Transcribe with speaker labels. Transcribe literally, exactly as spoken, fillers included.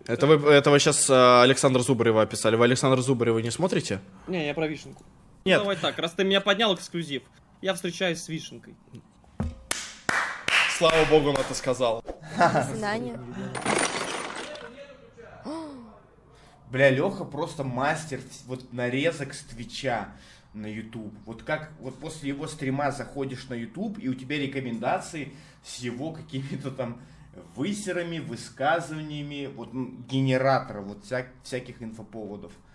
Speaker 1: Это вы, это вы сейчас э, Александра Зубарева описали. Вы Александра Зубарева не смотрите?
Speaker 2: Не, я про вишенку.
Speaker 1: Нет.
Speaker 2: Давай так, раз ты меня поднял эксклюзив, я встречаюсь с вишенкой.
Speaker 1: Слава богу, он это сказал.
Speaker 3: До свидания.
Speaker 4: Бля, Леха просто мастер вот нарезок с Твича на YouTube. Вот как вот после его стрима заходишь на YouTube, и у тебя рекомендации с его какими-то там высерами, высказываниями, вот генератора вот вся, всяких инфоповодов.